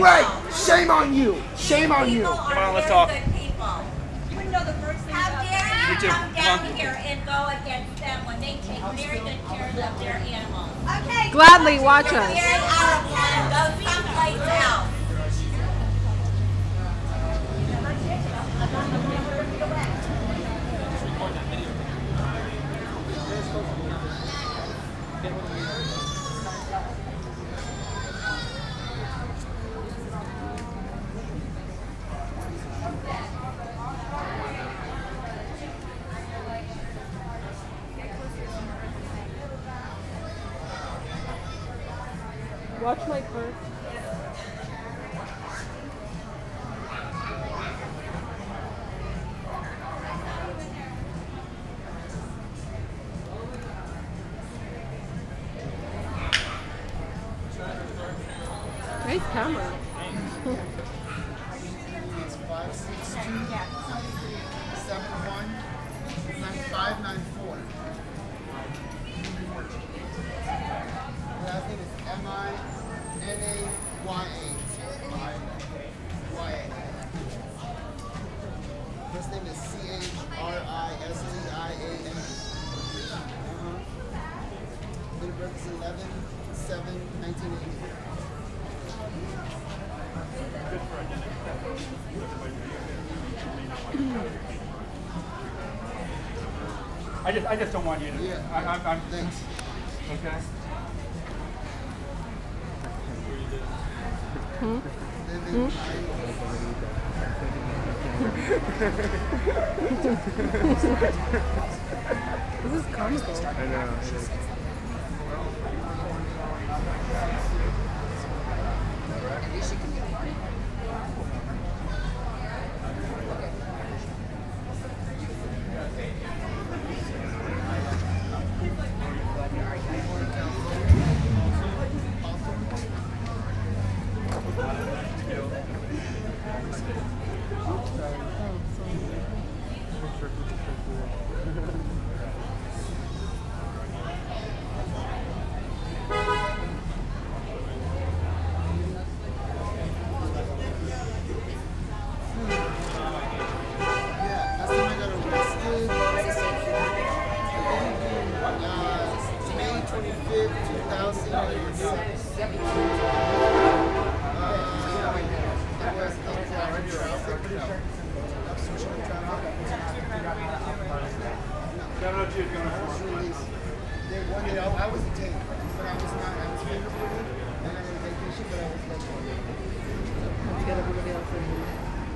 Wait! Shame on you! Shame on you! Come on, let's talk. How down here and go against them when they take very good care of their animals. Okay. Gladly watch us. Very out of line. Go someplace else. Watch my first. Nice camera. It's 562 71 9594. Last name is M-I-N-A-Y-A. First name is C-H-R-I-S-T-I-A-N. Date of birth is 11/7/1980. I just don't want you to. Yeah. I'm Thanks. okay. This is comical. I know. It is. I was detained, but I was not. I was fingerprinted, and I was on vacation, but I was like, Let's get everybody else in here.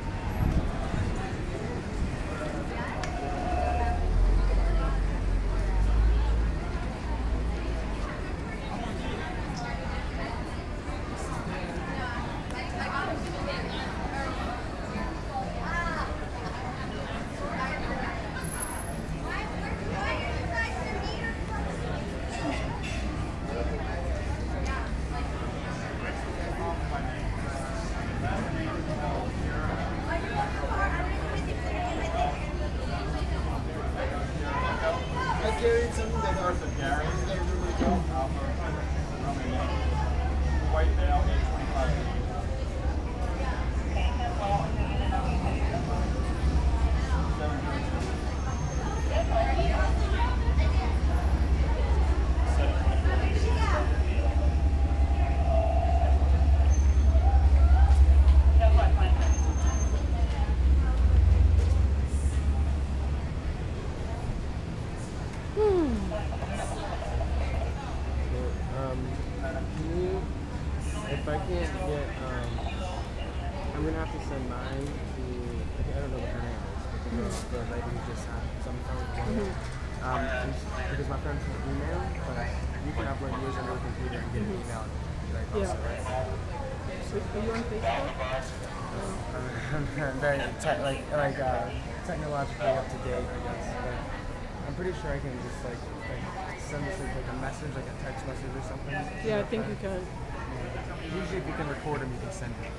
carried something that First of Gary, Alpha, Romeo, White Bale, 825. If I can't get, I'm gonna have to send mine to, I don't know what her name is, but the lady who just had some phone. Because my friend's email, but you can upload yours on your computer and get an email. Yeah. So, are you on Facebook? I'm very technologically up to date, I guess. But I'm pretty sure I can just like send this like a message, like a text message or something. Yeah, I think you can. Usually if you can record them, you can send it.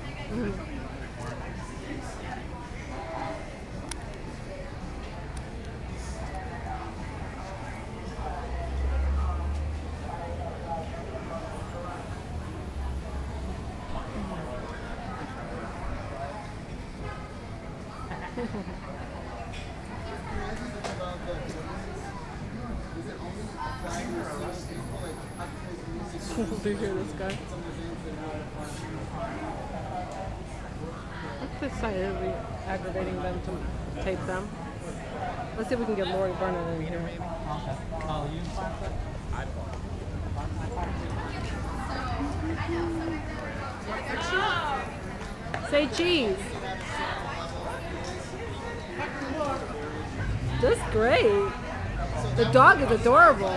about the is it only applying for people like Do you hear this guy? Let's decide it'll be aggravating them to tape them. Let's see if we can get Lori Vernon in here. Oh, you? Say cheese. That's great. The dog is adorable.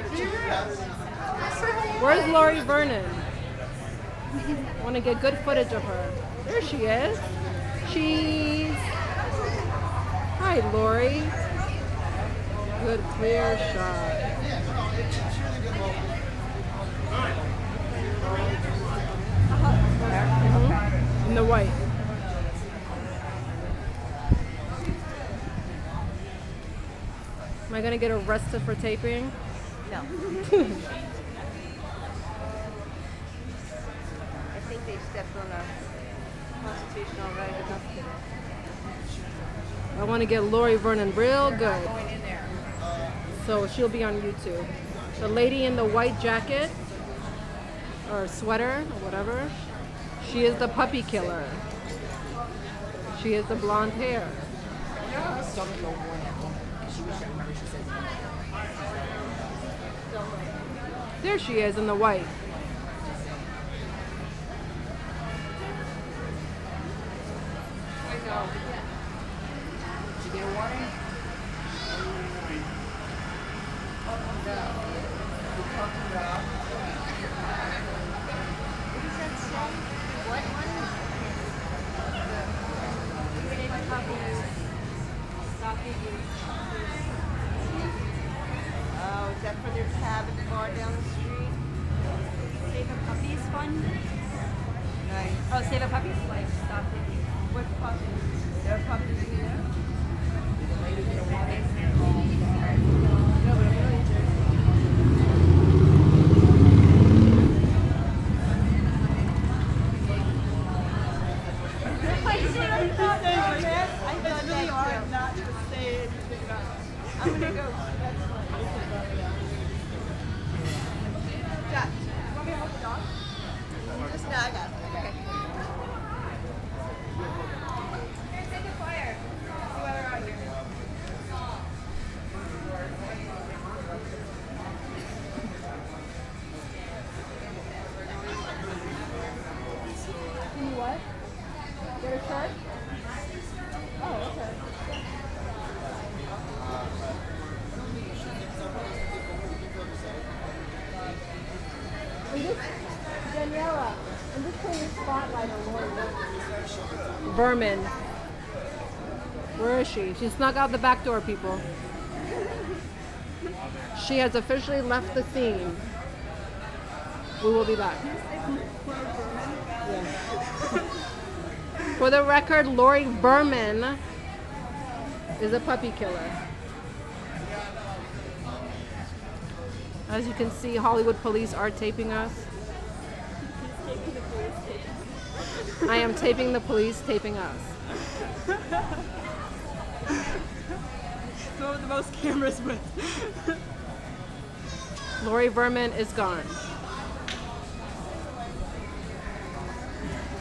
Where's Lori Vernon? I want to get good footage of her. There she is. Cheese. Hi, Lori. Good clear shot. In the white. Am I gonna get arrested for taping? No. I think they stepped on a constitutional right enough today. I want to get Lori Vernon real good. Going in there. So she'll be on YouTube. The lady in the white jacket or sweater or whatever, she is the puppy killer. She has the blonde hair. There she is in the white. Did you get a warning? What one? Beach Puppies. Oh, is that for their cabin bar down the street? Save a Puppies fund? Nice. Oh, Save a Puppies? Like, stop thinking. What puppies? There are puppies in there? No, but I'm really not to say anything about it. I'm gonna go. That's fine. Jack, you want me to hold the dog? Just no, I got it. Okay. Here, take a fire. See why we're out here. Can you what? Get a shirt? Oh, okay. And this, Daniela, I'm just putting a spotlight on Lori Vernon. Where is she? She snuck out the back door, people. She has officially left the scene. We will be back. Yeah. For the record, Lori Vernon is a puppy killer. As you can see, Hollywood police are taping us. I am taping the police taping us. Go with the most cameras with. Lori Vernon is gone.